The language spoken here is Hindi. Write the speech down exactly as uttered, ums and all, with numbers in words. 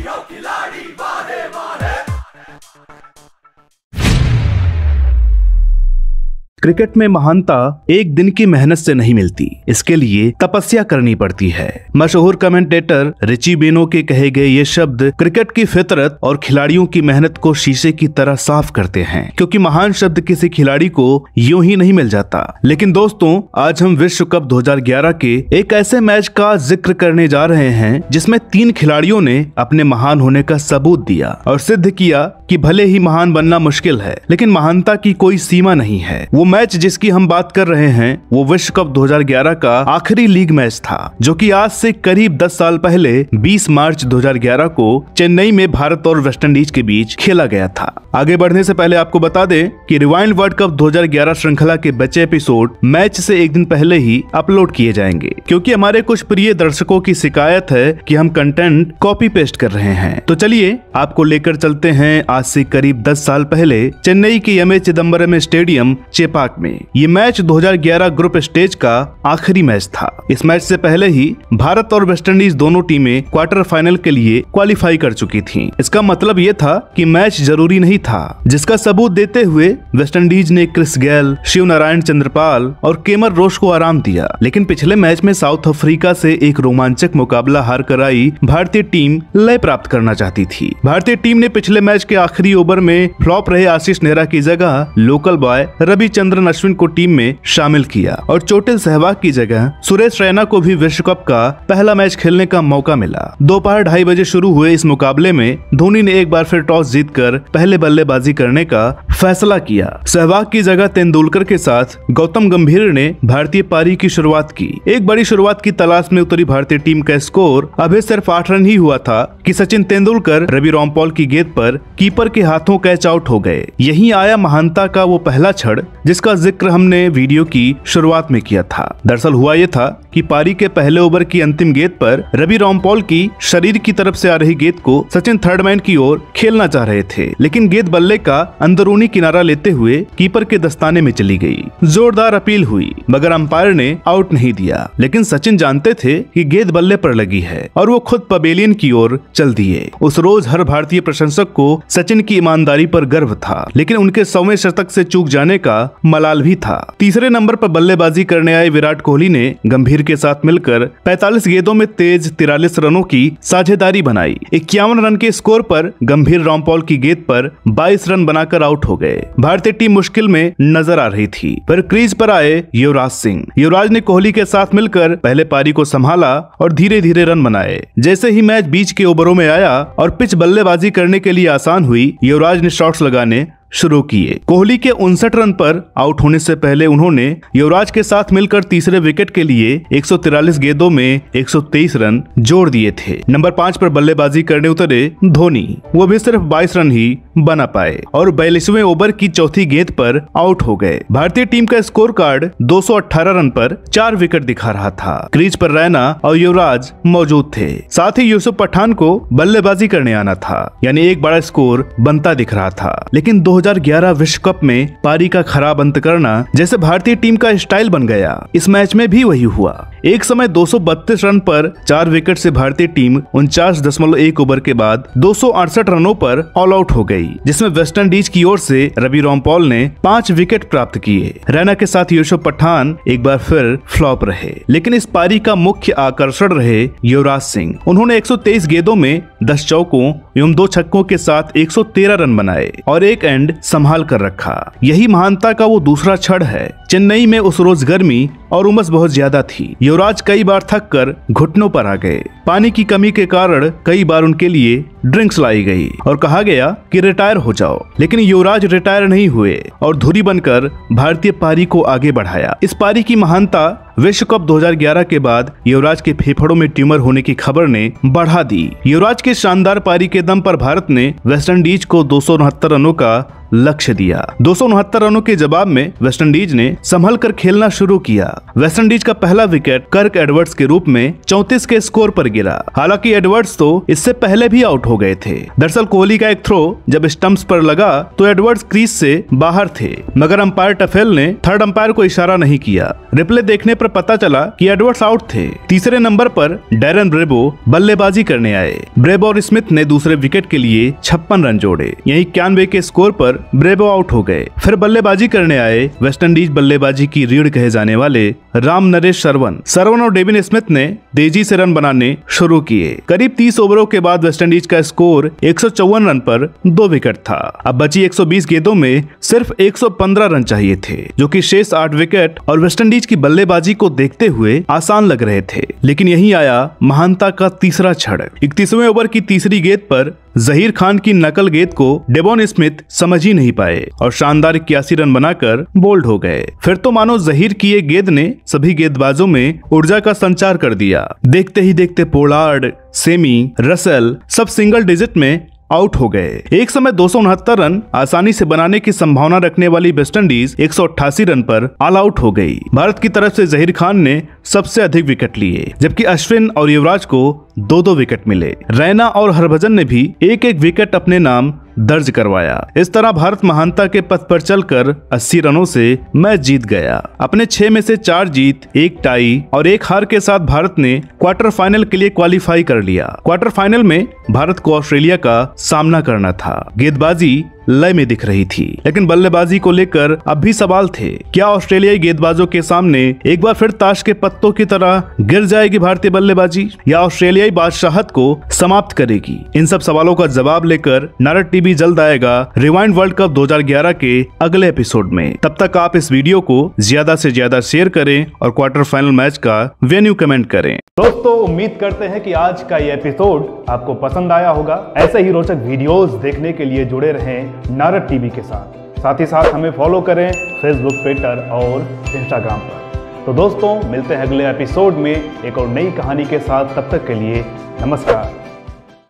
क्रिकेट में महानता एक दिन की मेहनत से नहीं मिलती, इसके लिए तपस्या करनी पड़ती है। मशहूर कमेंटेटर रिची बेनो के कहे गए ये शब्द क्रिकेट की फितरत और खिलाड़ियों की मेहनत को शीशे की तरह साफ करते हैं, क्योंकि महान शब्द किसी खिलाड़ी को यूं ही नहीं मिल जाता। लेकिन दोस्तों, आज हम विश्व कप दो हज़ार ग्यारह के एक ऐसे मैच का जिक्र करने जा रहे हैं जिसमें तीन खिलाड़ियों ने अपने महान होने का सबूत दिया और सिद्ध किया कि भले ही महान बनना मुश्किल है, लेकिन महानता की कोई सीमा नहीं है। वो मैच जिसकी हम बात कर रहे हैं वो विश्व कप दो हज़ार ग्यारह का आखिरी लीग मैच था, जो कि आज से करीब दस साल पहले बीस मार्च दो हज़ार ग्यारह को चेन्नई में भारत और वेस्टइंडीज के बीच खेला गया था। आगे बढ़ने से पहले आपको बता दें कि रिवाइंड वर्ल्ड कप दो हज़ार ग्यारह श्रृंखला के बचे एपिसोड मैच से एक दिन पहले ही अपलोड किए जाएंगे, क्योंकि हमारे कुछ प्रिय दर्शकों की शिकायत है कि हम कंटेंट कॉपी पेस्ट कर रहे हैं। तो चलिए आपको लेकर चलते हैं आज से करीब दस साल पहले चेन्नई के M A Chidambaram stadium Chepauk में। ये मैच दो हज़ार ग्यारह ग्रुप स्टेज का आखिरी मैच था। इस मैच से पहले ही भारत और वेस्टइंडीज दोनों टीमें क्वार्टर फाइनल के लिए क्वालिफाई कर चुकी थीं। इसका मतलब ये था कि मैच जरूरी नहीं था, जिसका सबूत देते हुए वेस्टइंडीज ने Chris Gayle, Shivnarine Chanderpaul और केमर रोच को आराम दिया। लेकिन पिछले मैच में साउथ अफ्रीका से एक रोमांचक मुकाबला हार कर आई भारतीय टीम लय प्राप्त करना चाहती थी। भारतीय टीम ने पिछले मैच के आखिरी ओवर में फ्लॉप रहे आशीष नेहरा की जगह लोकल बॉय रविचंद्रन अश्विन को टीम में शामिल किया और चोटिल सहवाग की जगह सुरेश रैना को भी विश्व कप का पहला मैच खेलने का मौका मिला। दोपहर ढाई बजे शुरू हुए इस मुकाबले में धोनी ने एक बार फिर टॉस जीतकर पहले बल्लेबाजी करने का फैसला किया। सहवाग की जगह तेंदुलकर के साथ गौतम गंभीर ने भारतीय पारी की शुरुआत की। एक बड़ी शुरुआत की तलाश में उतरी भारतीय टीम का स्कोर अभी सिर्फ आठ रन ही हुआ था कि सचिन तेंदुलकर रवि रामपॉल की गेंद पर कीपर के हाथों कैच आउट हो गए। यही आया महानता का वो पहला क्षण जिसका जिक्र हमने वीडियो की शुरुआत में किया था। दरअसल हुआ ये था कि पारी के पहले ओवर की अंतिम गेंद पर रवि रामपॉल की शरीर की तरफ से आ रही गेंद को सचिन थर्ड मैन की ओर खेलना चाह रहे थे, लेकिन गेंद बल्ले का अंदरूनी किनारा लेते हुए कीपर के दस्ताने में चली गई। जोरदार अपील हुई मगर अंपायर ने आउट नहीं दिया, लेकिन सचिन जानते थे कि गेंद बल्ले पर लगी है और वो खुद पवेलियन की ओर चल दिए। उस रोज हर भारतीय प्रशंसक को सचिन की ईमानदारी पर गर्व था, लेकिन उनके सौवें शतक से चूक जाने का मलाल भी था। तीसरे नंबर पर बल्लेबाजी करने आए विराट कोहली ने गंभीर के साथ मिलकर पैंतालीस गेंदों में तेज तिरालीस रनों की साझेदारी बनाई। इक्यावन रन के स्कोर पर गंभीर रामपॉल की गेंद पर बाईस रन बनाकर आउट हो गए। भारतीय टीम मुश्किल में नजर आ रही थी, पर क्रीज पर आए युवराज सिंह। युवराज ने कोहली के साथ मिलकर पहले पारी को संभाला और धीरे धीरे रन बनाए। जैसे ही मैच बीच के ओवरों में आया और पिच बल्लेबाजी करने के लिए आसान हुई, युवराज ने शॉट्स लगाने शुरू किए। कोहली के उनसठ रन पर आउट होने से पहले उन्होंने युवराज के साथ मिलकर तीसरे विकेट के लिए एक सौ तिरालीस गेंदों में एक सौ तेईस रन जोड़ दिए थे। नंबर पाँच पर बल्लेबाजी करने उतरे धोनी, वो भी सिर्फ बाईस रन ही बना पाए और बयालीसवें ओवर की चौथी गेंद पर आउट हो गए। भारतीय टीम का स्कोर कार्ड दो सौ अठारह रन पर चार विकेट दिखा रहा था। क्रीज पर रैना और युवराज मौजूद थे, साथ ही यूसुफ पठान को बल्लेबाजी करने आना था, यानी एक बड़ा स्कोर बनता दिख रहा था। लेकिन दो हज़ार ग्यारह विश्व कप में पारी का खराब अंत करना जैसे भारतीय टीम का स्टाइल बन गया, इस मैच में भी वही हुआ। एक समय दो सौ बत्तीस रन पर चार विकेट से भारतीय टीम उनचास दशमलव एक ओवर के बाद दो सौ अड़सठ रनों पर ऑल आउट हो गई, जिसमें वेस्टइंडीज की ओर से रवि रामपॉल ने पांच विकेट प्राप्त किए। रैना के साथ यूसुफ पठान एक बार फिर फ्लॉप रहे, लेकिन इस पारी का मुख्य आकर्षण रहे युवराज सिंह। उन्होंने एक सौ तेईस गेंदों में दस चौकों एवं दो छक्कों के साथ एक सौ तेरह रन बनाए और एक एंड संभाल कर रखा। यही महानता का वो दूसरा क्षण है। चेन्नई में उस रोज गर्मी और उमस बहुत ज्यादा थी। युवराज कई बार थक कर घुटनों पर आ गए। पानी की कमी के कारण कई बार उनके लिए ड्रिंक्स लाई गई और कहा गया कि रिटायर हो जाओ, लेकिन युवराज रिटायर नहीं हुए और धुरी बनकर भारतीय पारी को आगे बढ़ाया। इस पारी की महानता विश्व कप दो हज़ार ग्यारह के बाद युवराज के फेफड़ों में ट्यूमर होने की खबर ने बढ़ा दी। युवराज के शानदार पारी के दम पर भारत ने वेस्टइंडीज को दो सौ उनहत्तर रनों का लक्ष्य दिया। दो सौ उनहत्तर रनों के जवाब में वेस्टइंडीज ने संभल कर खेलना शुरू किया। वेस्टइंडीज का पहला विकेट कर्क एडवर्ड्स के रूप में चौंतीस के स्कोर पर गिरा। हालांकि एडवर्ड्स तो इससे पहले भी आउट हो हो गए थे। दरअसल कोहली का एक थ्रो जब स्टंप्स पर लगा तो एडवर्ड्स क्रीज से बाहर थे, मगर अंपायर टफेल ने थर्ड अंपायर को इशारा नहीं किया। रिप्ले देखने पर पता चला कि एडवर्ड्स आउट थे। तीसरे नंबर पर डैरन ब्रेबो बल्लेबाजी करने आए। ब्रेबो और स्मिथ ने दूसरे विकेट के लिए छप्पन रन जोड़े। यहीं इक्यानवे के स्कोर पर ब्रेबो आउट हो गए। फिर बल्लेबाजी करने आए वेस्टइंडीज बल्लेबाजी की रीढ़ कहे जाने वाले राम नरेश सरवन सरवन और डेविन स्मिथ ने तेजी से रन बनाने शुरू किए। करीब तीस ओवरों के बाद वेस्टइंडीज का स्कोर एक सौ चौवन रन पर दो विकेट था। अब बची एक सौ बीस गेंदों में सिर्फ एक सौ पंद्रह रन चाहिए थे, जो कि शेष आठ विकेट और वेस्टइंडीज की बल्लेबाजी को देखते हुए आसान लग रहे थे। लेकिन यहीं आया महानता का तीसरा क्षण। इकतीसवें ओवर की तीसरी गेंद पर जहीर खान की नकल गेंद को डेवॉन स्मिथ समझ ही नहीं पाए और शानदार इक्यासी रन बनाकर बोल्ड हो गए। फिर तो मानो जहीर की एक गेंद ने सभी गेंदबाजों में ऊर्जा का संचार कर दिया। देखते ही देखते पोलार्ड, सेमी, रसेल सब सिंगल डिजिट में आउट हो गए। एक समय दो सौ उनहत्तर रन आसानी से बनाने की संभावना रखने वाली वेस्टइंडीज एक सौ अट्ठासी रन पर ऑल आउट हो गई। भारत की तरफ से जहीर खान ने सबसे अधिक विकेट लिए, जबकि अश्विन और युवराज को दो दो विकेट मिले। रैना और हरभजन ने भी एक एक विकेट अपने नाम दर्ज करवाया। इस तरह भारत महानता के पथ पर चलकर अस्सी रनों से मैच जीत गया। अपने छह में से चार जीत, एक टाई और एक हार के साथ भारत ने क्वार्टर फाइनल के लिए क्वालिफाई कर लिया। क्वार्टर फाइनल में भारत को ऑस्ट्रेलिया का सामना करना था। गेंदबाजी लय में दिख रही थी, लेकिन बल्लेबाजी को लेकर अब भी सवाल थे। क्या ऑस्ट्रेलियाई गेंदबाजों के सामने एक बार फिर ताश के पत्तों की तरह गिर जाएगी भारतीय बल्लेबाजी, या ऑस्ट्रेलियाई बादशाहत को समाप्त करेगी? इन सब सवालों का जवाब लेकर नारद टीवी जल्द आएगा रिवाइंड वर्ल्ड कप दो हज़ार ग्यारह के अगले एपिसोड में। तब तक आप इस वीडियो को ज्यादा से ज्यादा शेयर करें और क्वार्टर फाइनल मैच का वेन्यू कमेंट करें। दोस्तों, उम्मीद करते हैं कि आज का ये एपिसोड आपको पसंद आया होगा। ऐसे ही रोचक वीडियोस देखने के लिए जुड़े रहें नारद टीवी के साथ। साथ ही साथ हमें फॉलो करें फेसबुक, ट्विटर और इंस्टाग्राम पर। तो दोस्तों, मिलते हैं अगले एपिसोड में एक और नई कहानी के साथ। तब तक के लिए नमस्कार।